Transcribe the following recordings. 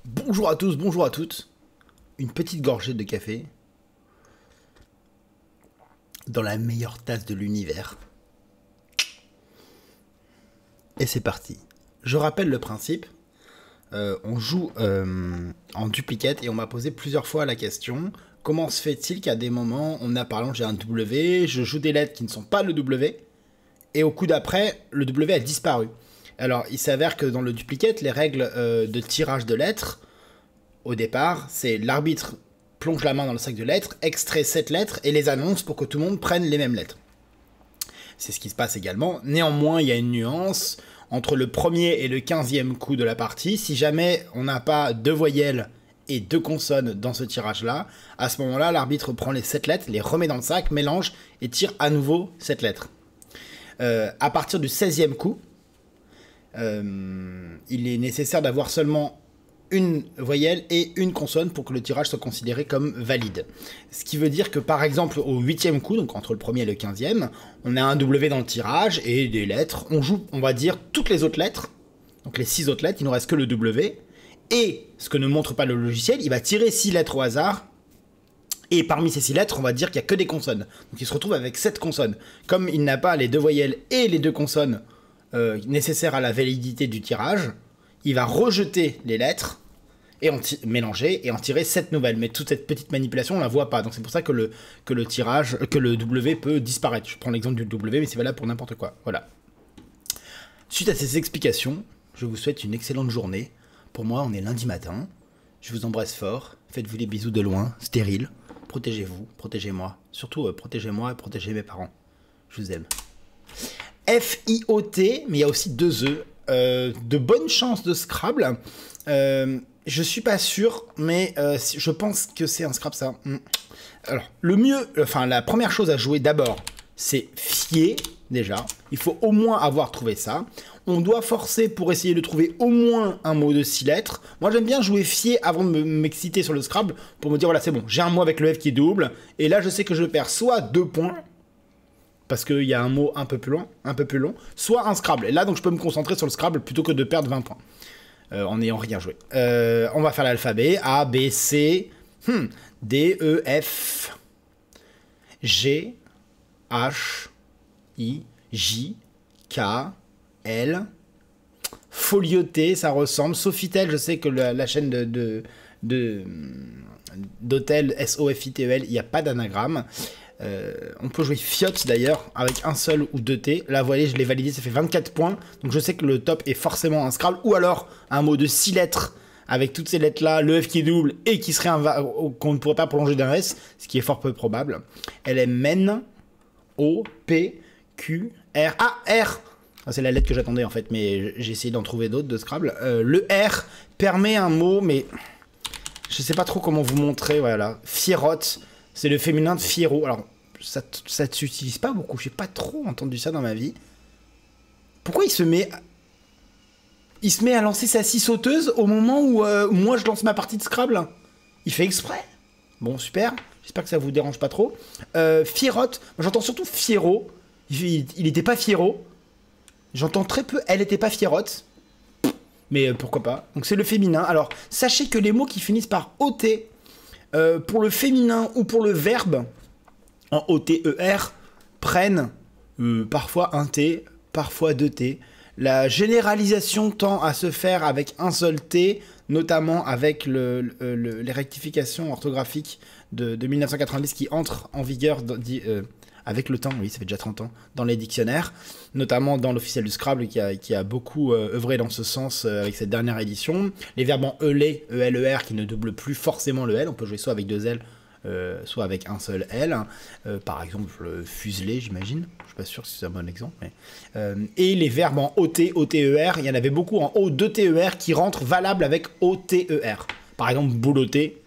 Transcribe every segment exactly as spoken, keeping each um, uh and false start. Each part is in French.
Bonjour à tous, bonjour à toutes. Une petite gorgée de café dans la meilleure tasse de l'univers. Et c'est parti. Je rappelle le principe. Euh, on joue euh, en duplicate et on m'a posé plusieurs fois la question: comment se fait-il qu'à des moments, on a par exemple, j'ai un W, je joue des lettres qui ne sont pas le W, et au coup d'après, le W a disparu. Alors, il s'avère que dans le duplicate, les règles euh, de tirage de lettres, au départ, c'est l'arbitre plonge la main dans le sac de lettres, extrait sept lettres et les annonce pour que tout le monde prenne les mêmes lettres. C'est ce qui se passe également. Néanmoins, il y a une nuance entre le premier et le quinzième coup de la partie. Si jamais on n'a pas deux voyelles et deux consonnes dans ce tirage-là, à ce moment-là, l'arbitre prend les sept lettres, les remet dans le sac, mélange et tire à nouveau sept lettres. Euh, à partir du seizième coup, euh, il est nécessaire d'avoir seulement une voyelle et une consonne pour que le tirage soit considéré comme valide. Ce qui veut dire que par exemple au huitième coup, donc entre le premier et le quinzième, on a un W dans le tirage et des lettres. On joue, on va dire, toutes les autres lettres, donc les six autres lettres, il ne reste que le W. Et ce que ne montre pas le logiciel, il va tirer six lettres au hasard. Et parmi ces six lettres, on va dire qu'il n'y a que des consonnes. Donc il se retrouve avec sept consonnes. Comme il n'a pas les deux voyelles et les deux consonnes euh, nécessaires à la validité du tirage, il va rejeter les lettres et en mélanger et en tirer sept nouvelles. Mais toute cette petite manipulation, on la voit pas. Donc c'est pour ça que le, que le tirage, que le W peut disparaître. Je prends l'exemple du W, mais c'est valable pour n'importe quoi. Voilà. Suite à ces explications, je vous souhaite une excellente journée. Pour moi, on est lundi matin. Je vous embrasse fort. Faites-vous les bisous de loin, stérile. Protégez-vous, protégez-moi. Surtout, euh, protégez-moi et protégez mes parents. Je vous aime. F I O T, mais il y a aussi deux E. Euh, de bonnes chances de Scrabble. Euh, je suis pas sûr, mais euh, je pense que c'est un Scrabble, ça. Alors, le mieux, enfin, la première chose à jouer d'abord, c'est fier, déjà. Il faut au moins avoir trouvé ça. On doit forcer pour essayer de trouver au moins un mot de six lettres. Moi, j'aime bien jouer fier avant de m'exciter sur le Scrabble, pour me dire, voilà, c'est bon, j'ai un mot avec le F qui est double, et là, je sais que je perds soit deux points, parce qu'il y a un mot un peu plus long, un peu plus long, soit un Scrabble. Et là, donc, je peux me concentrer sur le Scrabble plutôt que de perdre vingt points, euh, en n'ayant rien joué. Euh, on va faire l'alphabet. A, B, C, hmm, D, E, F, G, H, I, J, K, L. Folioté, ça ressemble. Sofitel, je sais que la, la chaîne de... de, de d'hôtel, S O F I T E L, il n'y a pas d'anagramme. Euh, on peut jouer Fiote d'ailleurs avec un seul ou deux T. Là, vous voyez, je l'ai validé, ça fait vingt-quatre points. Donc je sais que le top est forcément un Scrabble. Ou alors un mot de six lettres avec toutes ces lettres-là, le F qui est double et qui serait un qu'on ne pourrait pas prolonger d'un S, ce qui est fort peu probable. Elle est Men, O, P, Q, R. Ah, R! C'est la lettre que j'attendais en fait, mais j'ai essayé d'en trouver d'autres de Scrabble. Euh, le R permet un mot, mais je sais pas trop comment vous montrer. Voilà, Fierotte. C'est le féminin de Fiero. Alors, ça, ça ne s'utilise pas beaucoup. J'ai pas trop entendu ça dans ma vie. Pourquoi il se met... À... Il se met à lancer sa scie sauteuse au moment où euh, moi je lance ma partie de Scrabble? Il fait exprès. Bon, super. J'espère que ça vous dérange pas trop. Euh, Fierotte. Moi, j'entends surtout Fiero. Il, il était pas Fiero. J'entends très peu. Elle était pas Fierotte. Mais euh, pourquoi pas. Donc, c'est le féminin. Alors, sachez que les mots qui finissent par O T... Euh, pour le féminin ou pour le verbe, en O T E R, prennent euh, parfois un T, parfois deux T. La généralisation tend à se faire avec un seul T, notamment avec le, le, le, les rectifications orthographiques de, de mille neuf cent quatre-vingt-dix qui entrent en vigueur dans, euh, avec le temps, oui, ça fait déjà trente ans, dans les dictionnaires, notamment dans l'officiel du Scrabble qui a, qui a beaucoup euh, œuvré dans ce sens euh, avec cette dernière édition. Les verbes en E L E, E L E R qui ne doublent plus forcément le L, on peut jouer soit avec deux L, euh, soit avec un seul L. Euh, par exemple, euh, fuseler, j'imagine. Je suis pas sûr si c'est un bon exemple. Mais, euh, et les verbes en O T, O T E R, il y en avait beaucoup en O deux T E R qui rentrent valables avec O T E R. Par exemple, boulotter,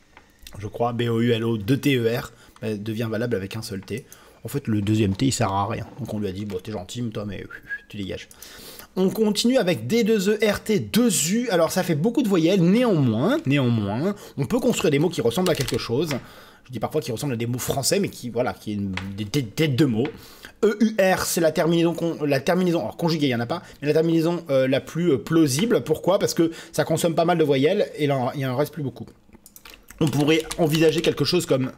je crois, B O U L O deux T E R, bah, devient valable avec un seul T. En fait, le deuxième T, il sert à rien. Donc on lui a dit, bon, t'es gentil, toi, mais tu dégages. On continue avec D deux E, R T, deux U. Alors ça fait beaucoup de voyelles, néanmoins, néanmoins, on peut construire des mots qui ressemblent à quelque chose. Je dis parfois qui ressemblent à des mots français, mais qui, voilà, qui est une, des, des têtes de mots. E U R, c'est la terminaison, la terminaison, alors conjuguée, il n'y en a pas, mais la terminaison euh, la plus euh, plausible. Pourquoi? Parce que ça consomme pas mal de voyelles, et là, il en reste plus beaucoup. On pourrait envisager quelque chose comme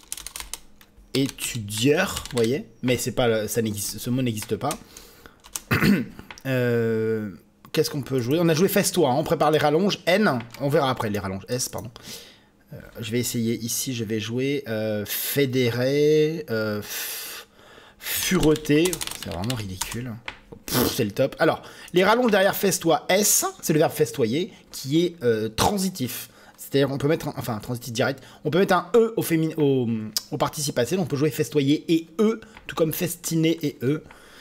étudieur, vous voyez, mais c'est pas, ça n'existe, ce mot n'existe pas. euh, Qu'est-ce qu'on peut jouer? On a joué festois, hein, on prépare les rallonges, N, on verra après les rallonges, S, pardon. Euh, je vais essayer ici, je vais jouer euh, fédéré, euh, fureté, c'est vraiment ridicule. C'est le top. Alors, les rallonges derrière festois, S, c'est le verbe festoyer, qui est euh, transitif. C'est-à-dire, on peut mettre, un, enfin, transitif direct, on peut mettre un E au, fémin, au, au participe passé, donc on peut jouer festoyer et E, tout comme festiner et E.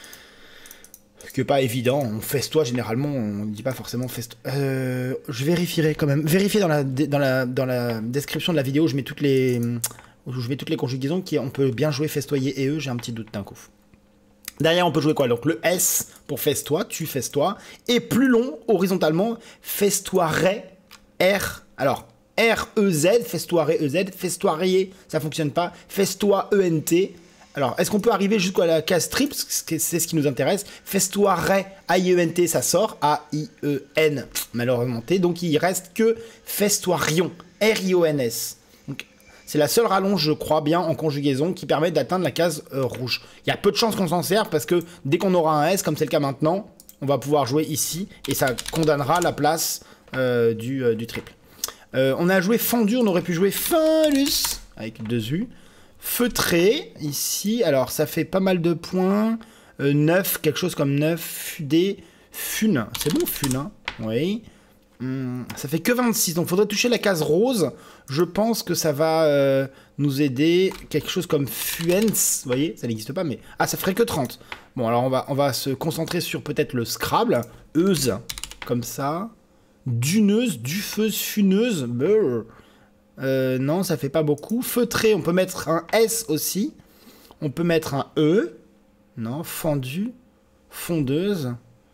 Ce qui n'est pas évident, on festoie généralement, on ne dit pas forcément festoie. Euh, je vérifierai quand même. Vérifiez dans la, dans, la, dans la description de la vidéo, je mets toutes les, je mets toutes les conjugaisons, qui, on peut bien jouer festoyer et E, j'ai un petit doute d'un coup. Derrière, on peut jouer quoi? Donc le S pour festoie, tu festoie, et plus long, horizontalement, festoirait, R. Alors, R E Z, festoirer E Z, festoirier, ça fonctionne pas, festoie E N T. Alors, est-ce qu'on peut arriver jusqu'à la case triple? C'est ce qui nous intéresse. Festoirait, A I E N T, ça sort, A I E N, malheureusement T, donc il reste que festoirion, R I O N S. C'est la seule rallonge, je crois bien, en conjugaison qui permet d'atteindre la case euh, rouge. Il y a peu de chances qu'on s'en serve parce que dès qu'on aura un S, comme c'est le cas maintenant, on va pouvoir jouer ici et ça condamnera la place euh, du, euh, du triple. Euh, on a joué fendu, on aurait pu jouer fendus avec deux U. Feutré, ici, alors ça fait pas mal de points. Euh, neuf, quelque chose comme neuf. Fudé, fun. C'est bon, fun, hein? Oui. Hum, ça fait que vingt-six, donc il faudrait toucher la case rose. Je pense que ça va euh, nous aider. Quelque chose comme fuens, vous voyez, ça n'existe pas, mais... Ah, ça ferait que trente. Bon, alors on va, on va se concentrer sur peut-être le Scrabble. Euse, comme ça. Duneuse, dufeuse, funeuse. Brrr. Euh, non, ça fait pas beaucoup. Feutré, on peut mettre un S aussi. On peut mettre un E. Non, fendu. Fondeuse.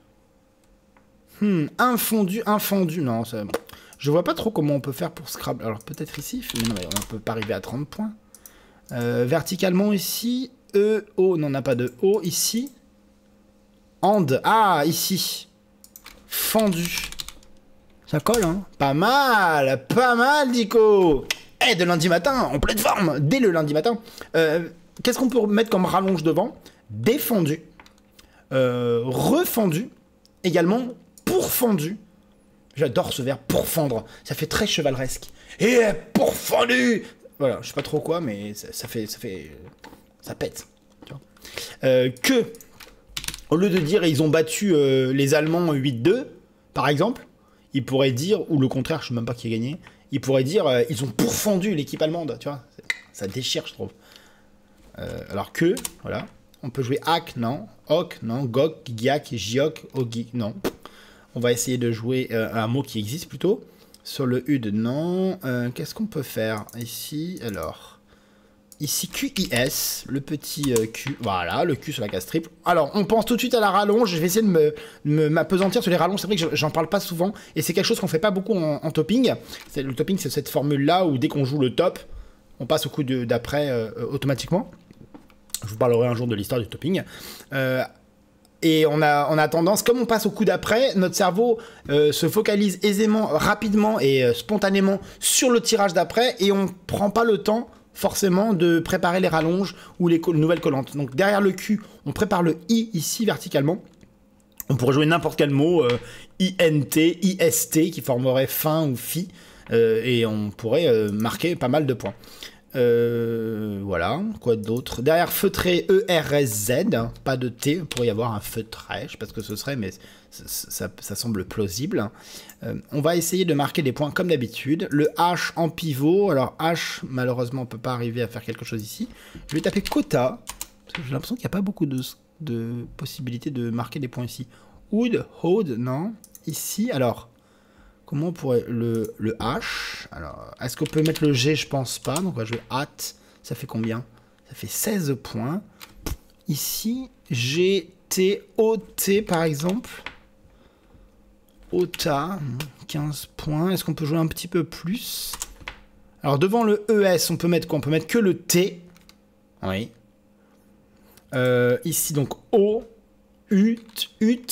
Hmm, infondu, infondu. Non, ça... je vois pas trop comment on peut faire pour Scrabble. Alors peut-être ici, mais non, mais on peut pas arriver à trente points. Euh, verticalement ici, E, O, non, on n'a pas de O ici. And, ah, ici. Fendu. Ça colle, hein. Pas mal, pas mal, Dico. Eh, de lundi matin, en pleine forme, dès le lundi matin. Euh, Qu'est-ce qu'on peut mettre comme rallonge devant? Défendu. Euh, refendu. Également, pourfendu. J'adore ce verbe pourfendre. Ça fait très chevaleresque. Et pourfendu. Voilà, je sais pas trop quoi, mais ça, ça fait, ça fait, ça pète. Tu vois. Euh, que, au lieu de dire ils ont battu euh, les Allemands huit deux, par exemple, ils pourraient dire, ou le contraire, je sais même pas qui a gagné, ils pourraient dire euh, ils ont pourfendu l'équipe allemande. Tu vois, ça déchire, je trouve. Euh, alors que, voilà. On peut jouer hack, non. Hoc, non. Gok, giak, giok, ogi, non. On va essayer de jouer euh, un mot qui existe plutôt. Sur le U D, non. Euh, Qu'est-ce qu'on peut faire ici? Alors, ici, Q I S, le petit euh, Q. Voilà, le Q sur la case triple. Alors, on pense tout de suite à la rallonge. Je vais essayer de m'apesantir sur les rallonges. C'est vrai que j'en parle pas souvent. Et c'est quelque chose qu'on fait pas beaucoup en, en topping. Le topping, c'est cette formule-là où dès qu'on joue le top, on passe au coup d'après euh, automatiquement. Je vous parlerai un jour de l'histoire du topping. Euh, et on a, on a tendance, comme on passe au coup d'après, notre cerveau euh, se focalise aisément, rapidement et euh, spontanément sur le tirage d'après et on prend pas le temps forcément de préparer les rallonges ou les nouvelles collantes. Donc derrière le Q, on prépare le I ici verticalement. On pourrait jouer n'importe quel mot, euh, I N T, I S T, qui formerait fin ou fi, euh, et on pourrait euh, marquer pas mal de points. Euh, voilà, quoi d'autre? Derrière feutré, E R S Z, pas de T, il pourrait y avoir un feutré, je sais pas ce que ce serait, mais ça, ça, ça semble plausible. Euh, on va essayer de marquer des points comme d'habitude. Le H en pivot, alors H, malheureusement, on peut pas arriver à faire quelque chose ici. Je vais taper quota, parce que j'ai l'impression qu'il n'y a pas beaucoup de, de possibilités de marquer des points ici. Wood, hold, non. Ici, alors... Comment on pourrait... Le, le H. Alors, est-ce qu'on peut mettre le G? Je pense pas. Donc, on va jouer at. Ça fait combien? Ça fait seize points. Ici, G, T, O, T, par exemple. Ota, quinze points. Est-ce qu'on peut jouer un petit peu plus? Alors, devant le E S, on peut mettre quoi? On peut mettre que le T. Oui. Euh, ici, donc, O, U, U,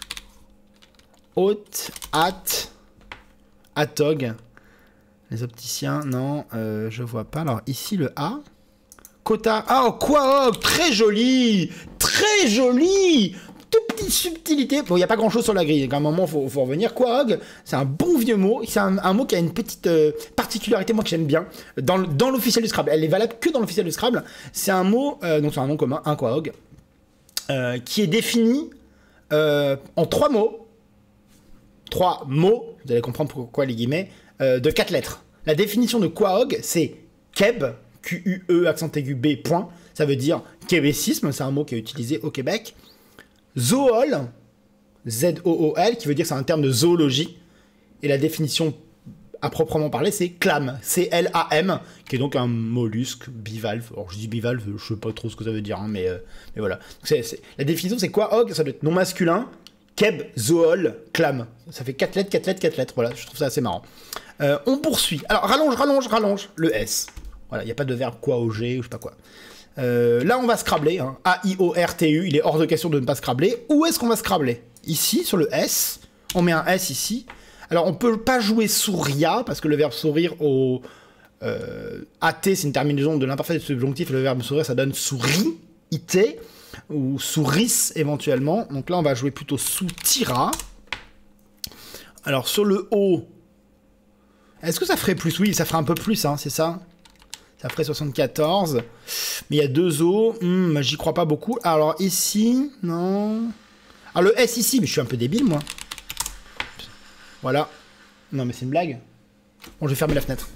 Ot, At, Atog. Les opticiens, non, euh, je vois pas. Alors, ici, le A. Kota. Ah, oh, Quahog, très joli. Très joli. Toute petite subtilité. Bon, il n'y a pas grand chose sur la grille. À un moment, il faut, faut revenir. Quahog, c'est un bon vieux mot. C'est un, un mot qui a une petite euh, particularité, moi, que j'aime bien. Dans, dans l'officiel du Scrabble. Elle est valable que dans l'officiel du Scrabble. C'est un mot, euh, donc c'est un nom commun, un Quahog, euh, qui est défini euh, en trois mots. Trois mots. Vous allez comprendre pourquoi les guillemets. Euh, de quatre lettres. La définition de Quahog, c'est Keb, Q U E, accent aigu B, point. Ça veut dire québécisme, c'est un mot qui est utilisé au Québec. Zool, Z O O L, qui veut dire que c'est un terme de zoologie. Et la définition à proprement parler, c'est clam, C L A M, qui est donc un mollusque bivalve. Alors je dis bivalve, je sais pas trop ce que ça veut dire, hein, mais, euh, mais voilà. C'est, c'est... La définition, c'est Quahog, ça doit être nom masculin. Keb, zool, clam. Ça fait quatre lettres, quatre lettres, quatre lettres. Voilà, je trouve ça assez marrant. Euh, on poursuit. Alors, rallonge, rallonge, rallonge. Le S. Voilà, il n'y a pas de verbe quahoger ou je sais pas quoi. Euh, là, on va scrabler. Hein. A I O R T U. Il est hors de question de ne pas scrabler. Où est-ce qu'on va scrabler? Ici, sur le S. On met un S ici. Alors, on peut pas jouer sourria, parce que le verbe sourire au... Euh, A T, c'est une terminaison de l'imparfait subjonctif. Le verbe sourire, ça donne souris, I T. Ou souris éventuellement. Donc là, on va jouer plutôt soutira. Alors, sur le O, est-ce que ça ferait plus? Oui, ça ferait un peu plus, hein, c'est ça? Ça ferait soixante-quatorze. Mais il y a deux O. Hmm, j'y crois pas beaucoup. Alors ici, non. Ah, le S ici, mais je suis un peu débile, moi. Voilà. Non, mais c'est une blague. Bon, je vais fermer la fenêtre.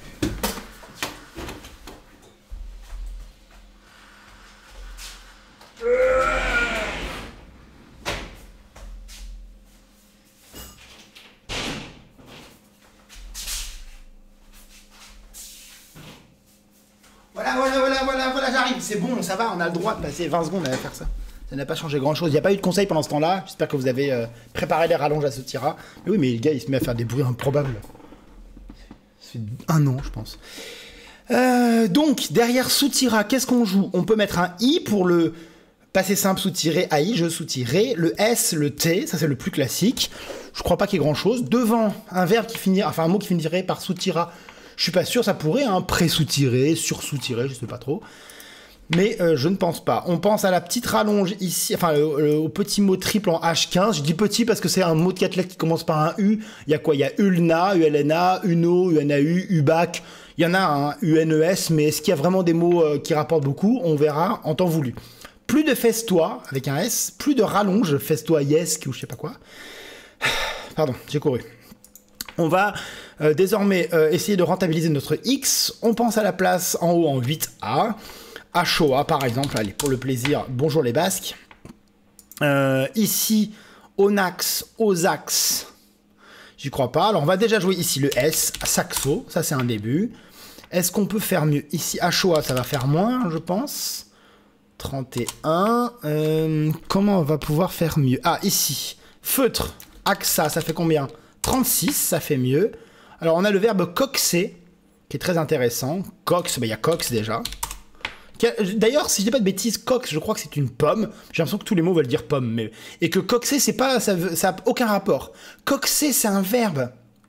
Voilà, voilà, voilà, voilà, voilà, j'arrive. C'est bon, ça va, on a le droit de passer vingt secondes à faire ça. Ça n'a pas changé grand-chose. Il n'y a pas eu de conseil pendant ce temps-là. J'espère que vous avez euh, préparé les rallonges à ce tira. Mais oui, mais le gars, il se met à faire des bruits improbables. C'est un an, je pense. Euh, donc, derrière sous-tira, qu'est-ce qu'on joue? On peut mettre un I pour le passé simple sous-tiré, A I, je sous-tiré. Le S, le T, ça c'est le plus classique. Je crois pas qu'il y ait grand-chose. Devant, un verbe qui finit, enfin un mot qui finirait par sous-tira. Je suis pas sûr, ça pourrait, hein, pré-sous-tiré, sur-sous-tiré, je sais pas trop. Mais euh, je ne pense pas. On pense à la petite rallonge ici, enfin le, le, au petit mot triple en H quinze. Je dis petit parce que c'est un mot de quatre lettres qui commence par un U. Il y a quoi? Il y a Ulna, U L N A, Uno, U N A U, Ubac. Il y en a un U N E S, mais est-ce qu'il y a vraiment des mots euh, qui rapportent beaucoup? On verra en temps voulu. Plus de festois, avec un S, plus de rallonge, festoyesque ou je sais pas quoi. Pardon, j'ai couru. On va euh, désormais euh, essayer de rentabiliser notre X. On pense à la place en haut en huit A. Achoa, par exemple. Allez, pour le plaisir, bonjour les Basques. Euh, ici, Onax, Osax. J'y crois pas. Alors, on va déjà jouer ici le S. Saxo, ça c'est un début. Est-ce qu'on peut faire mieux? Ici, Achoa, ça va faire moins, je pense. trente et un. Euh, comment on va pouvoir faire mieux? Ah, ici, feutre. Axa, ça fait combien? trente-six, ça fait mieux. Alors, on a le verbe coxer, qui est très intéressant. Cox, bah, il y a cox déjà. D'ailleurs, si je dis pas de bêtises, cox, je crois que c'est une pomme. J'ai l'impression que tous les mots veulent dire pomme. Mais... Et que coxer, c'est pas, ça n'a aucun rapport. Coxer, c'est un verbe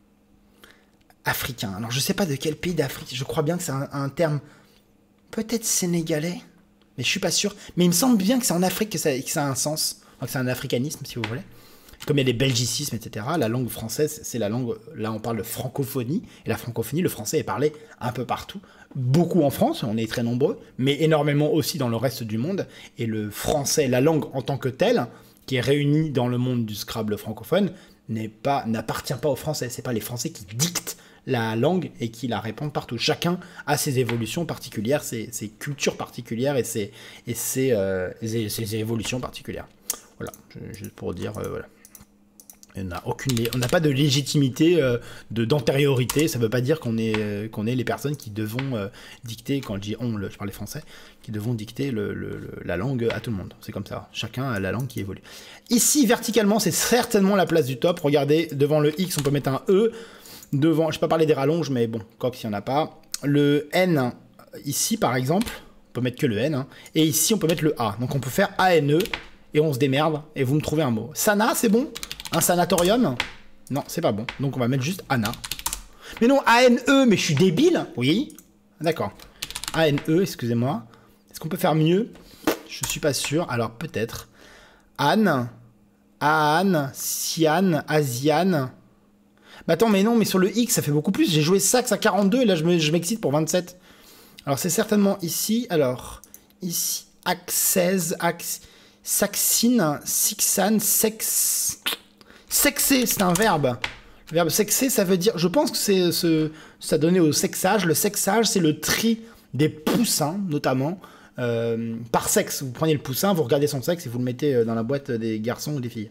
africain. Alors, je sais pas de quel pays d'Afrique. Je crois bien que c'est un, un terme peut-être sénégalais. Mais je suis pas sûr. Mais il me semble bien que c'est en Afrique que ça, que ça a un sens. Enfin, que c'est un africanisme, si vous voulez. Comme il y a des belgicismes, et cetera, la langue française, c'est la langue, là on parle de francophonie, et la francophonie, le français est parlé un peu partout, beaucoup en France, on est très nombreux, mais énormément aussi dans le reste du monde, et le français, la langue en tant que telle, qui est réunie dans le monde du Scrabble francophone, n'est pas, n'appartient pas aux Français, c'est pas les Français qui dictent la langue et qui la répandent partout. Chacun a ses évolutions particulières, ses, ses cultures particulières et ses, et ses, euh, ses, ses évolutions particulières. Voilà, juste pour dire, euh, voilà. On n'a aucune, on n'a pas de légitimité, euh, de d'antériorité. Ça ne veut pas dire qu'on est, euh, qu'on est les personnes qui devons euh, dicter, quand je dis on, le, je parlais français, qui devons dicter le, le, le, la langue à tout le monde. C'est comme ça. Chacun a la langue qui évolue. Ici, verticalement, c'est certainement la place du top. Regardez, devant le X, on peut mettre un E. Devant, je ne vais pas parler des rallonges, mais bon, quoi s'il n'y en a pas. Le N, ici, par exemple, on peut mettre que le N. Hein, et ici, on peut mettre le A. Donc, on peut faire A N E et on se démerde et vous me trouvez un mot. Sana, c'est bon? Un sanatorium? Non, c'est pas bon. Donc on va mettre juste Anna. Mais non, A N E, mais je suis débile. Oui. D'accord. A N E, excusez-moi. Est-ce qu'on peut faire mieux? Je suis pas sûr. Alors peut-être. Anne. Anne. Sian. Asiane. Bah attends, mais non, mais sur le X, ça fait beaucoup plus. J'ai joué Sax à quarante-deux et là, je m'excite pour vingt-sept. Alors c'est certainement ici. Alors, ici. Axèse. Ax... Saxine. Sixane. Sex... Sexer, c'est un verbe. Le verbe sexer, ça veut dire... Je pense que c'est ce, ça donnait au sexage. Le sexage, c'est le tri des poussins, notamment, euh, par sexe. Vous prenez le poussin, vous regardez son sexe et vous le mettez dans la boîte des garçons ou des filles.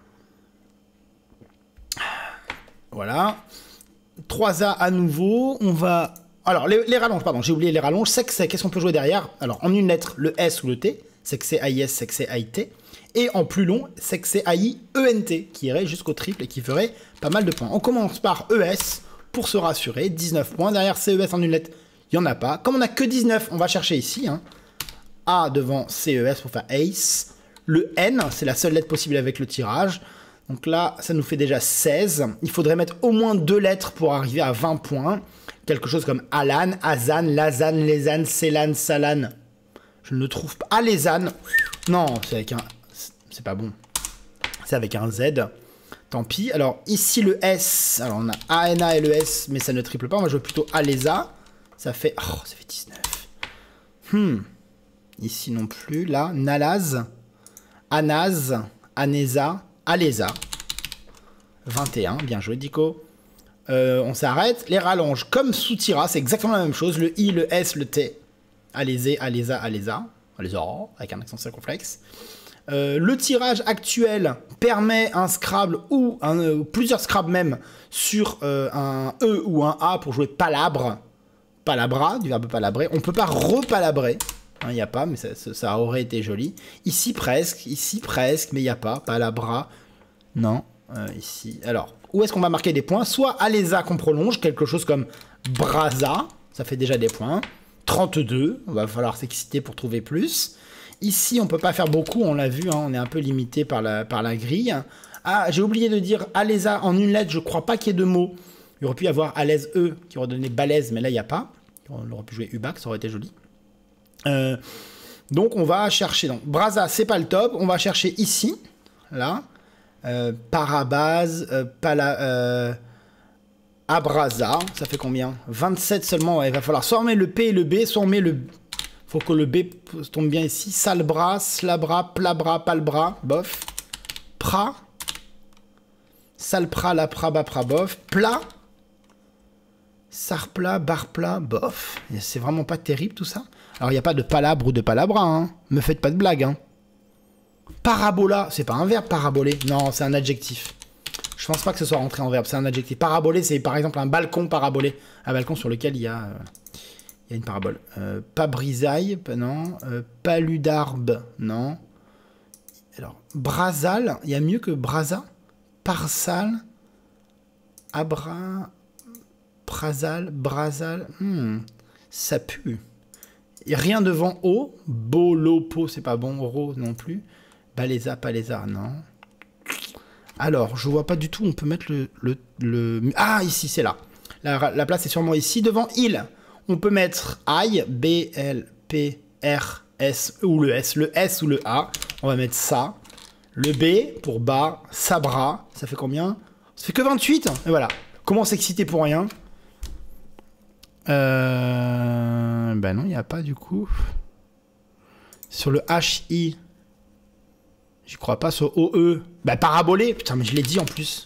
Voilà. trois A à nouveau. On va... Alors, les, les rallonges, pardon, j'ai oublié les rallonges. Sexer, qu'est-ce qu'on peut jouer derrière? Alors, en une lettre, le S ou le T. Sexer A I S, sexer A I T. Et en plus long, sexer A I E N T, qui irait jusqu'au triple et qui ferait pas mal de points. On commence par E S, pour se rassurer, dix-neuf points. Derrière C E S en une lettre, il n'y en a pas. Comme on n'a que dix-neuf, on va chercher ici. Hein. A devant C E S pour faire Ace. Le N, c'est la seule lettre possible avec le tirage. Donc là, ça nous fait déjà seize. Il faudrait mettre au moins deux lettres pour arriver à vingt points. Quelque chose comme Alan, Azan, Lazan, Lézan, Célan, Salan. Je ne le trouve pas. Alézan. Non, c'est avec un... C'est pas bon. C'est avec un Z. Tant pis. Alors, ici, le S. Alors, on a A N A et le S, mais ça ne triple pas. Moi, je veux plutôt Aléza. Ça fait... Oh, ça fait dix-neuf. Hmm. Ici non plus. Là, Nalaz. Anaz. Anéza. Aléza. vingt et un. Bien joué, Dico. Euh, on s'arrête. Les rallonges, comme sous Tira, c'est exactement la même chose. Le I, le S, le T. Alézé, Aléza, Aléza. Aléza, avec un accent circonflexe. Euh, le tirage actuel permet un Scrabble ou un, euh, plusieurs Scrabble même sur euh, un E ou un A pour jouer palabre. Palabra, du verbe palabrer. On ne peut pas repalabrer. Il hein, n'y a pas, mais ça, ça, ça aurait été joli. Ici presque, ici presque, mais il n'y a pas. Palabra, non. Euh, ici, alors, où est-ce qu'on va marquer des points? Soit Aléza qu'on prolonge, quelque chose comme Braza, ça fait déjà des points. trente-deux, il va falloir s'exciter pour trouver plus. Ici, on ne peut pas faire beaucoup, on l'a vu, hein, on est un peu limité par la, par la grille. Ah, j'ai oublié de dire Aléza en une lettre, je ne crois pas qu'il y ait de mots. Il aurait pu y avoir Alaise E, qui aurait donné balèze, mais là, il n'y a pas. On aurait pu jouer Ubac, ça aurait été joli. Euh, donc, on va chercher. Donc, Braza, c'est pas le top. On va chercher ici, là. Euh, Parabase, euh, Pala... Euh, Abraza, ça fait combien? vingt-sept seulement, ouais, il va falloir soit on met le P et le B, soit on met le... Faut que le B tombe bien ici. Salbra, slabra, plabra, palbra, bof. Pra. Salpra, lapra, bapra, bof. Plat. Sarpla, barpla, bof. C'est vraiment pas terrible tout ça. Alors il n'y a pas de palabre ou de palabra, hein. Me faites pas de blague, hein. Parabola, c'est pas un verbe paraboler. Non, c'est un adjectif. Je pense pas que ce soit rentré en verbe, c'est un adjectif. Paraboler, c'est par exemple un balcon parabolé. Un balcon sur lequel il y a... Euh... Il y a une parabole. Euh, pas brisaille, non. Euh, paludarbe, non. Alors, brasal, il y a mieux que brasa. Parsal. Abra. Brasal. Brasal. Hmm, ça pue. Et rien devant O. Bolopo, c'est pas bon. Ro non plus. Baléza, paléza, non. Alors, je vois pas du tout. On peut mettre le. le, le... Ah, ici, c'est là. La, la place est sûrement ici. Devant il. On peut mettre I, B, L, P, R, S, ou le S, le S ou le A. On va mettre ça. Le B pour bas, sabra. Ça fait combien? Ça fait que vingt-huit. Et voilà. Comment s'exciter pour rien? euh... Ben non, il n'y a pas du coup. Sur le H I. J'y crois pas. Sur O E. Ben parabolé. Putain, mais je l'ai dit en plus.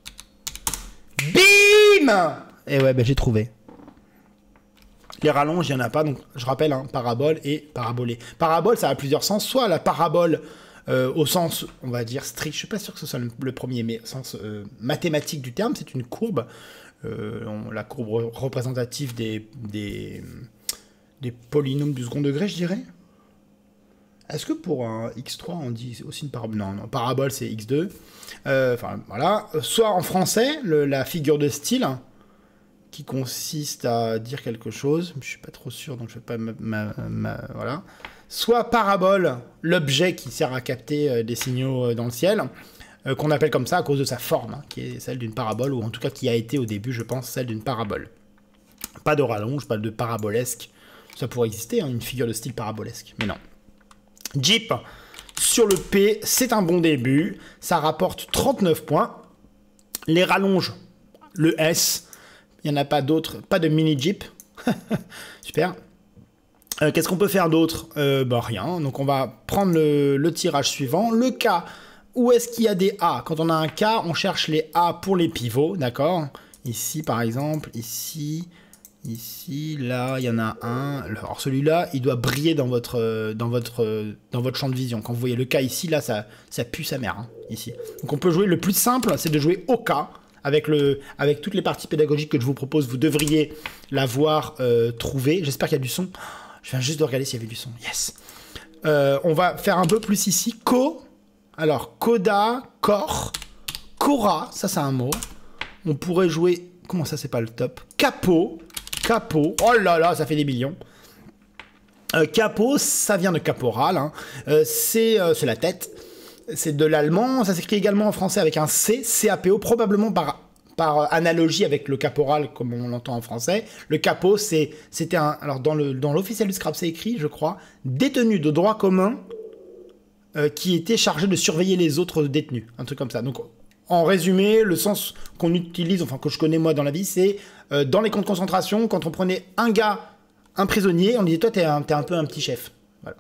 Bim! Et ouais, ben j'ai trouvé. Les rallonges, il n'y en a pas, donc je rappelle, hein, parabole et parabolé. Parabole, ça a plusieurs sens. Soit la parabole euh, au sens, on va dire, strict. Je suis pas sûr que ce soit le, le premier, mais au sens euh, mathématique du terme, c'est une courbe. Euh, on, la courbe représentative des, des, des polynômes du second degré, je dirais. Est-ce que pour un x trois, on dit aussi une parabole? Non, non, parabole, c'est x deux. Euh, enfin, voilà. Soit en français, le, la figure de style, qui consiste à dire quelque chose. Je suis pas trop sûr, donc je vais pas... Ma, ma, ma, voilà. Soit parabole, l'objet qui sert à capter euh, des signaux euh, dans le ciel, euh, qu'on appelle comme ça à cause de sa forme, hein, qui est celle d'une parabole, ou en tout cas qui a été au début, je pense, celle d'une parabole. Pas de rallonge, pas de parabolesque. Ça pourrait exister, hein, une figure de style parabolesque, mais non. Jeep, sur le P, c'est un bon début. Ça rapporte trente-neuf points. Les rallonges, le S, il n'y en a pas d'autres. Pas de mini Jeep. Super. Euh, Qu'est-ce qu'on peut faire d'autre? euh, Bah rien. Donc on va prendre le, le tirage suivant. Le K, où est-ce qu'il y a des A? Quand on a un K, on cherche les A pour les pivots, d'accord? Ici, par exemple, ici... Ici, là, il y en a un. Alors celui-là, il doit briller dans votre, dans votre, dans votre champ de vision. Quand vous voyez le K ici, là, ça, ça pue sa mère, hein, ici. Donc on peut jouer, le plus simple, c'est de jouer au K. Avec, le, avec toutes les parties pédagogiques que je vous propose, vous devriez l'avoir euh, trouvé. J'espère qu'il y a du son. Je viens juste de regarder s'il y avait du son. Yes. Euh, on va faire un peu plus ici. Co. Alors, coda, cor, cora, ça c'est un mot. On pourrait jouer... Comment ça, c'est pas le top? Capot. Capot, oh là là, ça fait des millions. Euh, capot, ça vient de caporal, hein. euh, c'est euh, la tête, c'est de l'allemand, ça s'écrit également en français avec un C, C A P O, probablement par, par analogie avec le caporal, comme on l'entend en français. Le capot, c'était un, alors dans l'officiel dans du Scrabble, c'est écrit, je crois, détenu de droit commun euh, qui était chargé de surveiller les autres détenus, un truc comme ça. Donc, en résumé, le sens qu'on utilise, enfin que je connais moi dans la vie, c'est euh, dans les camps de concentration, quand on prenait un gars, un prisonnier, on disait toi t'es un, t'es un peu un petit chef. Voilà.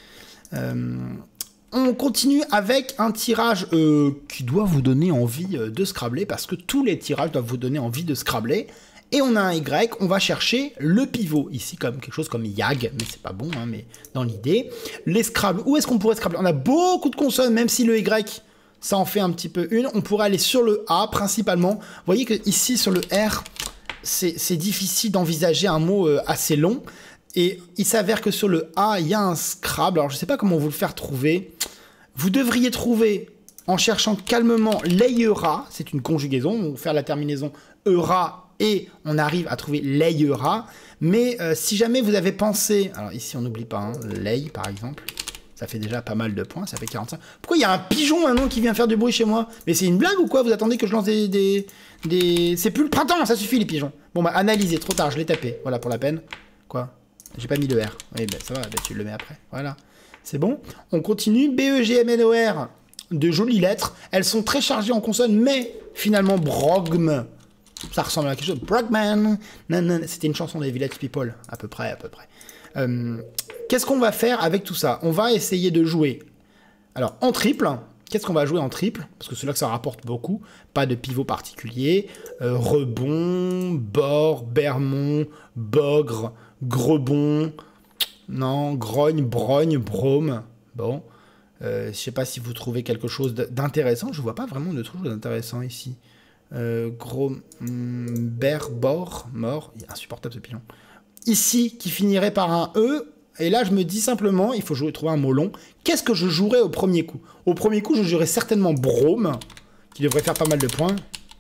Euh, on continue avec un tirage euh, qui doit vous donner envie euh, de scrabbler, parce que tous les tirages doivent vous donner envie de scrabbler. Et on a un Y, on va chercher le pivot, ici comme quelque chose comme Yag, mais c'est pas bon, hein, mais dans l'idée. Les Scrabble, où est-ce qu'on pourrait scrabbler? On a beaucoup de consonnes, même si le Y... ça en fait un petit peu une. On pourrait aller sur le A, principalement. Vous voyez que ici, sur le R, c'est difficile d'envisager un mot euh, assez long. Et il s'avère que sur le A, il y a un Scrabble. Alors, je ne sais pas comment vous le faire trouver. Vous devriez trouver, en cherchant calmement, l'Eyera. C'est une conjugaison. On va faire la terminaison Eura et on arrive à trouver l'Eyera. Mais euh, si jamais vous avez pensé... Alors, ici, on n'oublie pas, hein, l'Ey, par exemple. Ça fait déjà pas mal de points, ça fait quarante-cinq. Pourquoi il y a un pigeon maintenant qui vient faire du bruit chez moi? Mais c'est une blague ou quoi? Vous attendez que je lance des... des, des... C'est plus le printemps, ça suffit les pigeons. Bon bah analysez, trop tard, je l'ai tapé. Voilà, pour la peine. Quoi? J'ai pas mis le R. Oui, bah ça va, bah, tu le mets après. Voilà. C'est bon. On continue. B, E, G, M, N, O, R. De jolies lettres. Elles sont très chargées en consonnes, mais finalement, brogm. Ça ressemble à quelque chose. Brogman. C'était une chanson des Village People. À peu près, à peu près. Euh, Qu'est-ce qu'on va faire avec tout ça? On va essayer de jouer. Alors, en triple, qu'est-ce qu'on va jouer en triple? Parce que c'est là que ça rapporte beaucoup. Pas de pivot particulier. Euh, rebond, bord, bermon, bogre, grebon. Non, grogne, brogne, brome. Bon. Euh, je sais pas si vous trouvez quelque chose d'intéressant. Je vois pas vraiment de truc d'intéressant ici. Euh, gros, mm, ber, bord, mort. Insupportable ce pigeon. Ici, qui finirait par un E. Et là, je me dis simplement, il faut jouer, trouver un mot long. Qu'est-ce que je jouerais au premier coup? Au premier coup, je jouerais certainement Brome, qui devrait faire pas mal de points.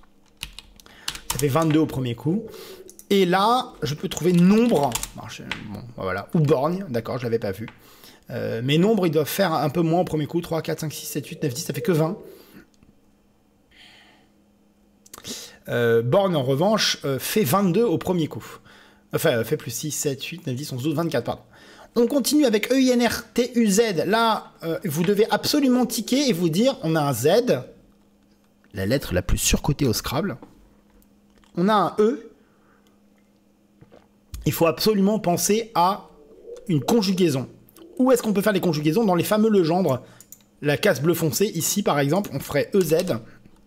Ça fait vingt-deux au premier coup. Et là, je peux trouver Nombre. Bon, je, bon, voilà. Ou Borgne, d'accord, je l'avais pas vu. Euh, mais Nombre, ils doivent faire un peu moins au premier coup. trois, quatre, cinq, six, sept, huit, neuf, dix, ça fait que vingt. Euh, Borgne, en revanche, euh, fait vingt-deux au premier coup. Enfin, fait plus six, sept, huit, neuf, dix, onze, douze, vingt-quatre, pardon. On continue avec E I N R T U Z. Là, euh, vous devez absolument ticker et vous dire, on a un Z, la lettre la plus surcotée au Scrabble. On a un E. Il faut absolument penser à une conjugaison. Où est-ce qu'on peut faire les conjugaisons? Dans les fameux legendres. La case bleu foncé, ici, par exemple, on ferait E Z.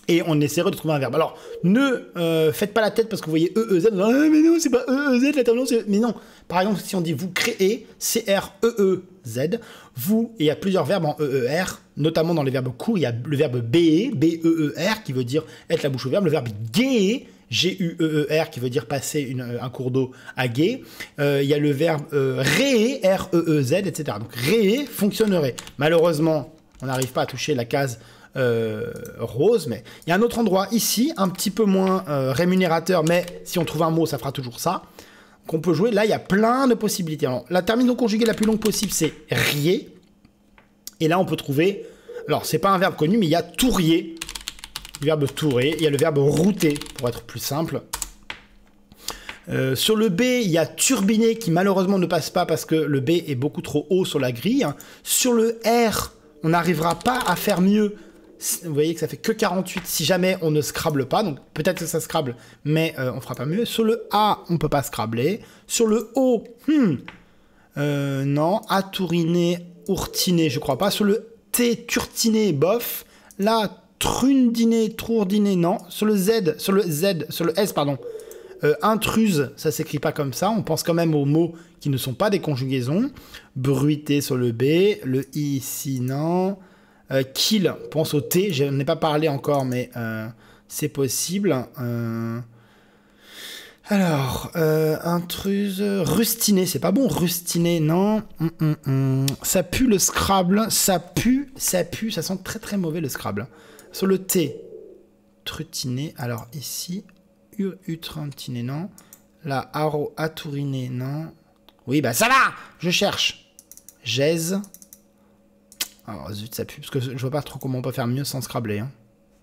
Et on essaierait de trouver un verbe. Alors, ne euh, faites pas la tête parce que vous voyez E E Z. Ah, mais non, c'est pas E E Z, la terminaison, c'est... Mais non. Par exemple, si on dit vous créez, C R E E Z, vous, et il y a plusieurs verbes en E E R, notamment dans les verbes courts, il y a le verbe B, B E E R, qui veut dire être la bouche ouverte, le verbe guer, G U E E R, qui veut dire passer une, un cours d'eau à guer. Euh, il y a le verbe euh, ré, R E E Z, et cetera. Donc, ré fonctionnerait. Malheureusement, on n'arrive pas à toucher la case Euh, rose, mais il y a un autre endroit ici, un petit peu moins euh, rémunérateur, mais si on trouve un mot, ça fera toujours ça, qu'on peut jouer. Là, il y a plein de possibilités. Alors, la terminaison conjuguée la plus longue possible, c'est rier. Et là, on peut trouver... Alors, c'est pas un verbe connu, mais il y a tourrier, le verbe tourer. Il y a le verbe router, pour être plus simple. Euh, sur le B, il y a turbiner, qui malheureusement ne passe pas parce que le B est beaucoup trop haut sur la grille. Sur le R, on n'arrivera pas à faire mieux. Vous voyez que ça fait que quarante-huit si jamais on ne scrable pas. Donc peut-être que ça scrable, mais euh, on fera pas mieux. Sur le A, on peut pas scrabler. Sur le O, hmm, euh, non. Atouriner, ourtiner, je crois pas. Sur le T, turtiner, bof. Là, trundiner, trourdiner, non. Sur le Z, sur le Z, sur le S, pardon. Euh, intruse, ça s'écrit pas comme ça. On pense quand même aux mots qui ne sont pas des conjugaisons. Bruiter sur le B. Le I ici, non. Euh, kill, pense au T, je n'en ai pas parlé encore, mais euh, c'est possible. Euh... Alors, euh, intruse, rustiner, c'est pas bon, rustiner, non. Hum, hum, hum. Ça pue le Scrabble, ça pue, ça pue, ça sent très très mauvais le Scrabble. Sur le T, trutiner, alors ici, utrantiner, non. Là, aro, atouriner, non. Oui, bah ça va, je cherche. Gèse. Alors, zut, ça pue, parce que je vois pas trop comment on peut faire mieux sans scrabler. Hein.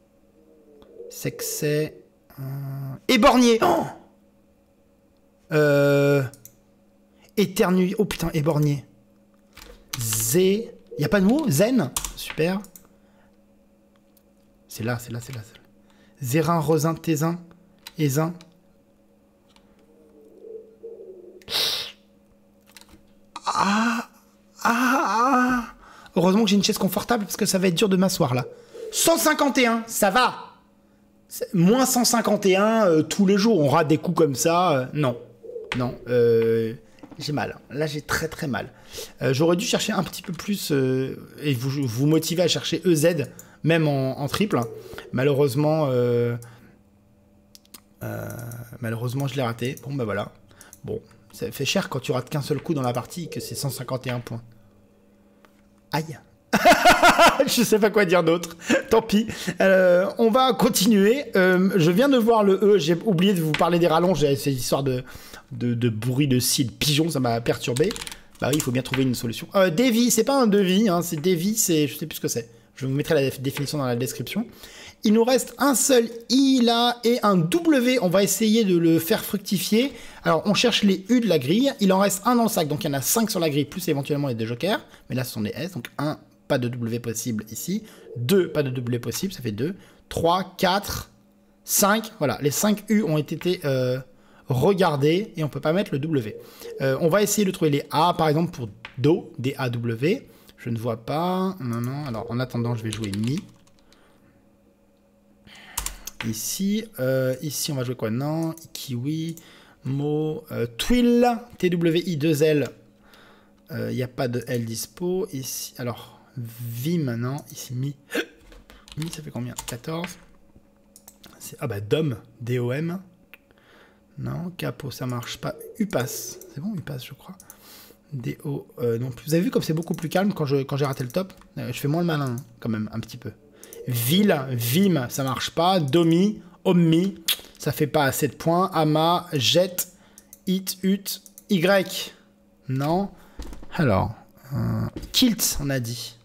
Sexé... Euh... Éborgné. Oh euh... Éternuer. Oh putain, éborgné. Zé... Y a pas de mot? Zen. Super. C'est là, c'est là, c'est là. Zérin, rosin, tézin, ézin. Ah Ah Ah Heureusement que j'ai une chaise confortable parce que ça va être dur de m'asseoir là. cent cinquante et un, ça va. Moins cent cinquante et un, euh, tous les jours, on rate des coups comme ça. Euh, non, non, euh, j'ai mal. Là, j'ai très très mal. Euh, J'aurais dû chercher un petit peu plus euh, et vous, vous motiver à chercher E Z, même en, en triple. Malheureusement, euh, euh, malheureusement, je l'ai raté. Bon, bah voilà. Bon, ça fait cher quand tu rates qu'un seul coup dans la partie et que c'est cent cinquante et un points. Aïe. Je sais pas quoi dire d'autre. Tant pis. Euh, on va continuer. Euh, je viens de voir le E. J'ai oublié de vous parler des rallonges. C'est l'histoire de, de, de bruit de scie, de pigeon. Ça m'a perturbé. Bah oui, il faut bien trouver une solution. Euh, Devi, c'est pas un devis. Hein, c'est Devi, c'est... Je sais plus ce que c'est. Je vous mettrai la définition dans la description. Il nous reste un seul I là et un W. On va essayer de le faire fructifier. Alors, on cherche les U de la grille. Il en reste un dans le sac. Donc, il y en a cinq sur la grille, plus éventuellement les deux jokers. Mais là, ce sont des S. Donc, un, pas de W possible ici. deux, pas de W possible. Ça fait deux. trois, quatre, cinq. Voilà, les cinq U ont été euh, regardés et on ne peut pas mettre le W. Euh, on va essayer de trouver les A, par exemple, pour Do, D A W. Je ne vois pas. Non, non. Alors, en attendant, je vais jouer Mi. Ici, euh, ici, on va jouer quoi? Non, Kiwi, Mo, euh, Twill, T W I deux L. Il euh, n'y a pas de L dispo. Ici, alors, Vi maintenant. Ici, Mi. Mi, ça fait combien? quatorze. Ah bah, Dom, D O M. Non, Capo, ça marche pas. Upass, c'est bon, Upass, je crois. D O euh, non plus. Vous avez vu comme c'est beaucoup plus calme quand j'ai quand j'ai raté le top? euh, Je fais moins le malin, quand même, un petit peu. Ville, Vim, ça marche pas. Domi, Ommi, ça fait pas assez de points. Ama, Jet, It, Ut, Y. Non. Alors, euh, Kilt, on a dit.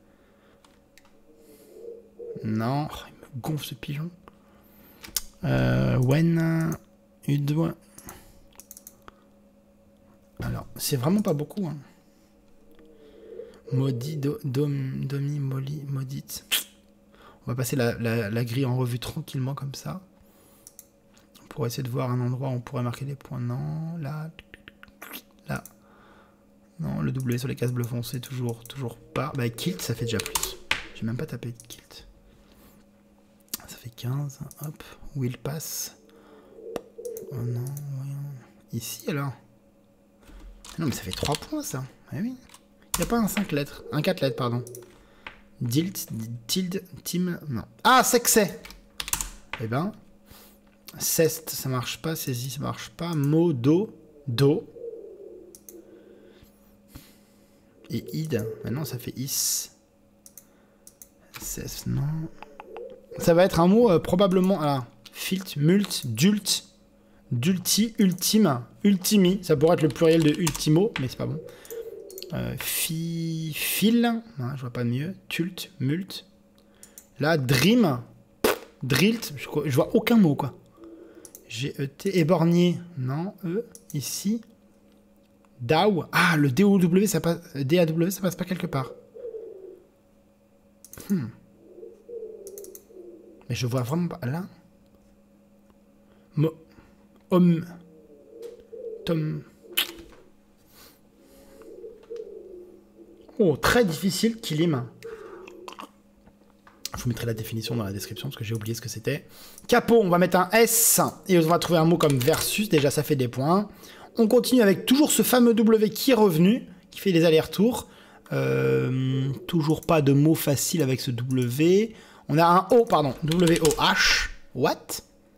Non. Oh, il me gonfle ce pigeon. Euh, Wen, Udouin. Alors, c'est vraiment pas beaucoup. Hein. Maudit, do, dom, Domi, Molly, Maudite. On va passer la, la, la grille en revue tranquillement comme ça. Pour essayer de voir un endroit où on pourrait marquer des points. Non, là. Là. Non, le W sur les cases bleu foncé, toujours, toujours pas. Bah, Kilt, ça fait déjà plus. J'ai même pas tapé Kilt. Ça fait quinze. Hop, où il passe. Oh non, voyons. Ici alors. Non, mais ça fait trois points ça. Eh oui. Il n'y a pas un cinq lettres. Un quatre lettres, pardon. Dilt, tilde, tim. Non. Ah, sexay. Eh ben. Cest, ça marche pas. Saisie, ça marche pas. Mot, do. Do. Et id. Maintenant, ça fait is. Cest, non. Ça va être un mot euh, probablement. Alors, filt, mult, dult. Dulti, ultime, ultimi, ça pourrait être le pluriel de ultimo, mais c'est pas bon. Euh, fi, fil, non, je vois pas mieux. Tult, mult. Là, dream, drilt, je, je vois aucun mot quoi. G E T, éborgné, non, E, ici. Dow, ah, le D O W, ça passe, D A W, ça passe pas quelque part. Hmm. Mais je vois vraiment pas, là. Mo Homme. Tom. Oh, très difficile, Kilim. Je vous mettrai la définition dans la description parce que j'ai oublié ce que c'était. Capot, on va mettre un S et on va trouver un mot comme versus. Déjà, ça fait des points. On continue avec toujours ce fameux W qui est revenu, qui fait des allers-retours. Euh, toujours pas de mot facile avec ce W. On a un O, pardon. W O H. What?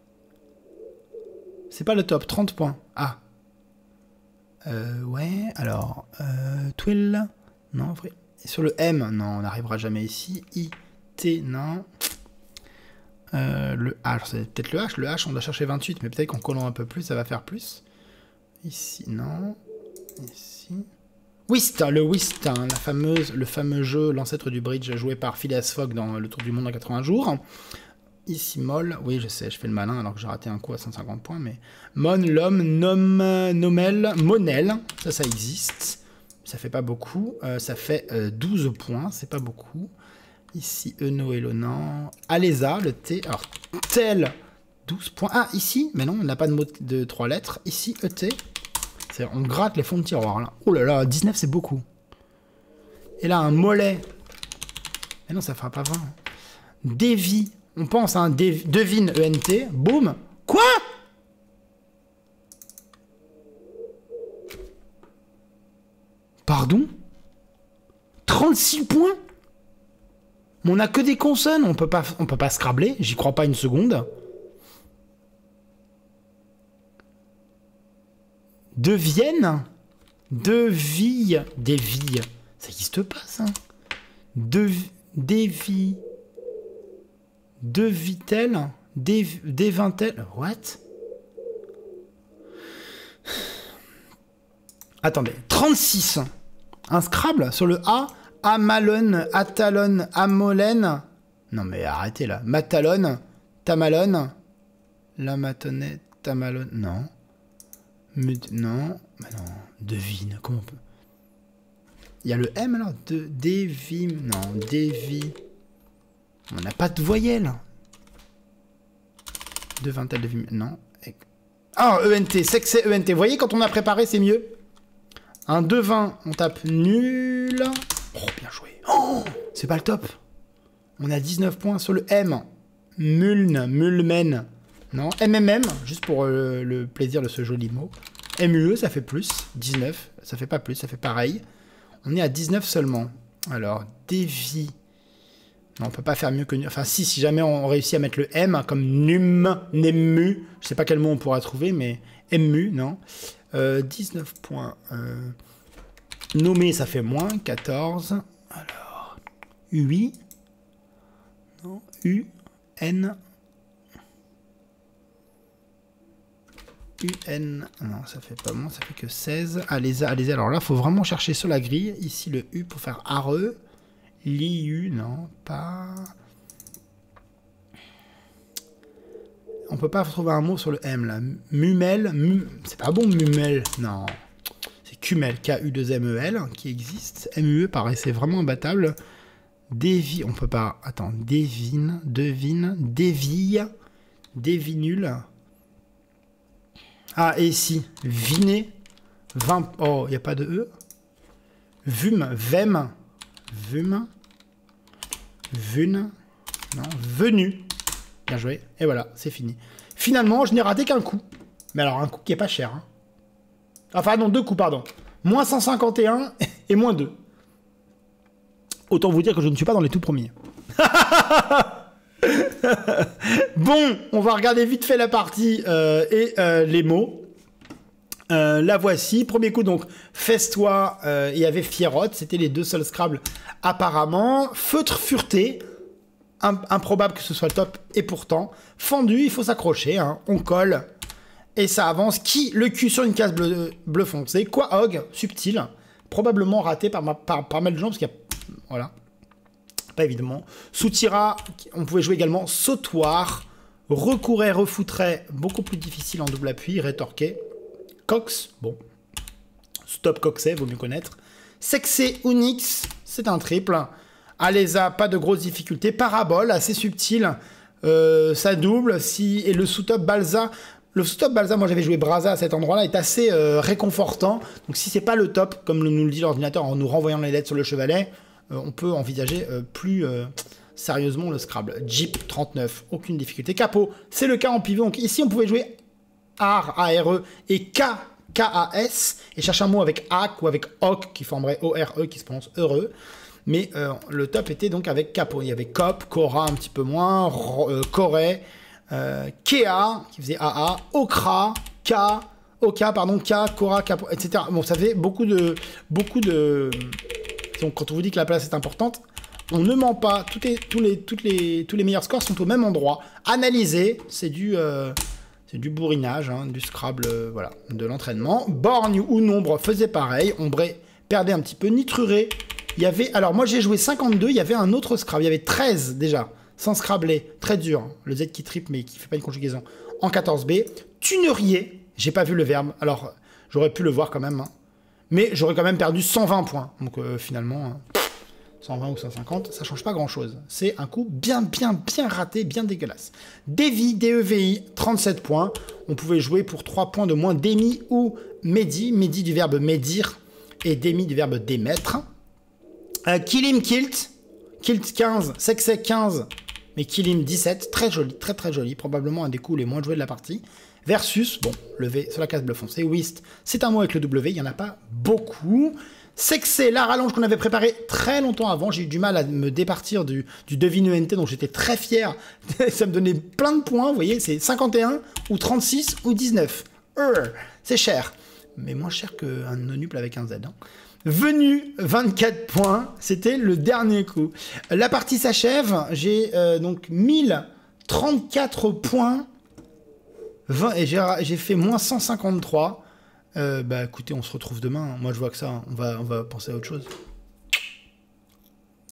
C'est pas le top, trente points. Ah. Euh, ouais, alors... Euh, Twill. Non, vrai. Et sur le M, non, on n'arrivera jamais ici. I, T, non. Euh, le H, c'est peut-être le H. Le H, on doit chercher vingt-huit, mais peut-être qu'en collant un peu plus, ça va faire plus. Ici, non. Ici. Whist, le Whist, hein, la fameuse, le fameux jeu, l'ancêtre du bridge, joué par Phileas Fogg dans le Tour du Monde en quatre-vingts jours. Ici, Moll, oui, je sais, je fais le malin alors que j'ai raté un coup à cent cinquante points, mais... Mon, l'homme, nom, nomel, monel, ça, ça existe. Ça fait pas beaucoup. Euh, ça fait euh, douze points, c'est pas beaucoup. Ici, Eno et Lonan. Alésa, le T, alors, tel, douze points. Ah, ici, mais non, on n'a pas de mot de trois lettres. Ici, E T. On gratte les fonds de tiroir, là. Oh là là, dix-neuf, c'est beaucoup. Et là, un mollet. Mais non, ça fera pas vingt. Dévi. On pense à un devine E N T. Boum. Quoi? Pardon? trente-six points? Mais on n'a que des consonnes. On peut pas, on peut pas scrabler. J'y crois pas une seconde. Devienne? Deville. Déville. Ça n'existe pas, ça. Dev, dévie. Devitel, Devintel, what? Attendez, trente-six. Un Scrabble sur le A. Amalon, Atalon, Amolen. Non mais arrêtez là. Matalon, Tamalon. La Matonnet, Tamalon. Non. Mud, non. Mais non. Devine, comment on peut... Il y a le M alors. De, Dévi, non. Dévi. On n'a pas de voyelle. Devintel, Devi, non. Ah, E N T, c'est que c'est E N T. Vous voyez, quand on a préparé, c'est mieux. Un devin, on tape nul. Oh, bien joué. Oh, c'est pas le top. On a dix-neuf points sur le M. Mulne, mulmen. Non, M M M, juste pour euh, le plaisir de ce joli mot. M U E, ça fait plus. dix-neuf, ça fait pas plus, ça fait pareil. On est à dix-neuf seulement. Alors, dévi. Non, on peut pas faire mieux que... Enfin, si, si jamais on réussit à mettre le M, comme num, nemu, je sais pas quel mot on pourra trouver, mais mu, non. Euh, dix-neuf points. Euh, nommé, ça fait moins, quatorze. Alors, U I. Non, U, N. U, N. Non, ça fait pas moins, ça fait que seize. Allez, allez, alors là, il faut vraiment chercher sur la grille. Ici, le U pour faire areux. L'I U, non, pas... On peut pas trouver un mot sur le M, là. Mumel, mu... c'est pas bon, mumel, non. C'est Cumel, K U deux M E L, qui existe. M U E paraissait vraiment imbattable. Dévi, on peut pas... Attends, dévine, devine, déville, dévinule. Ah, et ici, viné, vingt... Oh, il n'y a pas de E. Vume, vem, vume, vune, non, venu. Bien joué. Et voilà, c'est fini. Finalement, je n'ai raté qu'un coup. Mais alors, un coup qui est pas cher. Hein. Enfin, non, deux coups, pardon. Moins cent cinquante et un et moins deux. Autant vous dire que je ne suis pas dans les tout premiers. Bon, on va regarder vite fait la partie euh, et euh, les mots. Euh, la voici. Premier coup, donc, Festois euh, et avait Fierotte. C'était les deux seuls Scrabble apparemment. Feutre fureté. Improbable que ce soit le top. Et pourtant, fendu, il faut s'accrocher. Hein. On colle. Et ça avance. Qui le cul sur une case bleu, bleu foncé. Quahog, subtil. Probablement raté par, ma, par, par mal de gens. Parce qu'il y a... Voilà. Pas évidemment. Soutira, on pouvait jouer également sautoir. Recourait, refoutrait. Beaucoup plus difficile en double appui. Rétorqué. Cox, bon. Stop Coxet, vaut mieux connaître. Sexé Unix, c'est un triple. Alésa, pas de grosses difficultés. Parabole, assez subtil. Euh, ça double. Si... Et le sous-top Balza. Le sous-top Balza, moi j'avais joué Braza à cet endroit-là, est assez euh, réconfortant. Donc si c'est pas le top, comme nous le dit l'ordinateur en nous renvoyant les lettres sur le chevalet, euh, on peut envisager euh, plus euh, sérieusement le Scrabble. Jeep, trente-neuf, aucune difficulté. Capot, c'est le cas en pivot. Donc ici on pouvait jouer A R, A R E et K, K A S, et chercher un mot avec ac ou avec oc qui formerait O R E qui se prononce heureux. Mais euh, le top était donc avec Capot. Il y avait Cop, Cora un petit peu moins, euh, Corée, euh, Kea qui faisait A A, Okra, K, Oka, pardon, K, Cora, Capot, et cetera. Bon, ça fait beaucoup de. Beaucoup de... Donc quand on vous dit que la place est importante, on ne ment pas. Tout est, tous, les, toutes les, tous les meilleurs scores sont au même endroit. Analyser, c'est du. Euh, C'est du bourrinage, hein, du Scrabble, euh, voilà, de l'entraînement. Borgne ou Nombre faisait pareil. Ombré perdait un petit peu. Nitruré, il y avait... Alors, moi, j'ai joué cinquante-deux. Il y avait un autre Scrabble. Il y avait treize, déjà, sans Scrabbler. Très dur. Hein. Le Z qui tripe, mais qui fait pas une conjugaison. En quatorze B. Tunerier. J'ai pas vu le verbe. Alors, j'aurais pu le voir quand même. Hein. Mais j'aurais quand même perdu cent vingt points. Donc, euh, finalement... Hein. cent vingt ou cent cinquante, ça change pas grand chose. C'est un coup bien, bien, bien raté, bien dégueulasse. Devi, D E V I, trente-sept points. On pouvait jouer pour trois points de moins Demi ou Mehdi. Mehdi du verbe médire et Demi du verbe démettre. Euh, Kilim Kilt, Kilt quinze, Sexec quinze, mais Kilim dix-sept. Très joli, très très joli. Probablement un des coups les moins joués de la partie. Versus, bon, le V sur la case bleu foncé. Whist, c'est un mot avec le W, il n'y en a pas beaucoup. Sexé, la rallonge qu'on avait préparé très longtemps avant. J'ai eu du mal à me départir du, du devine E N T, donc j'étais très fier. Ça me donnait plein de points, vous voyez, c'est cinquante et un, ou trente-six, ou dix-neuf. Euh, c'est cher, mais moins cher qu'un nonuple avec un Z. Hein. Venu, vingt-quatre points, c'était le dernier coup. La partie s'achève, j'ai euh, donc mille trente-quatre points, vingt, et j'ai fait moins cent cinquante-trois. Euh, bah écoutez, on se retrouve demain. Moi je vois que ça, on va, on va penser à autre chose.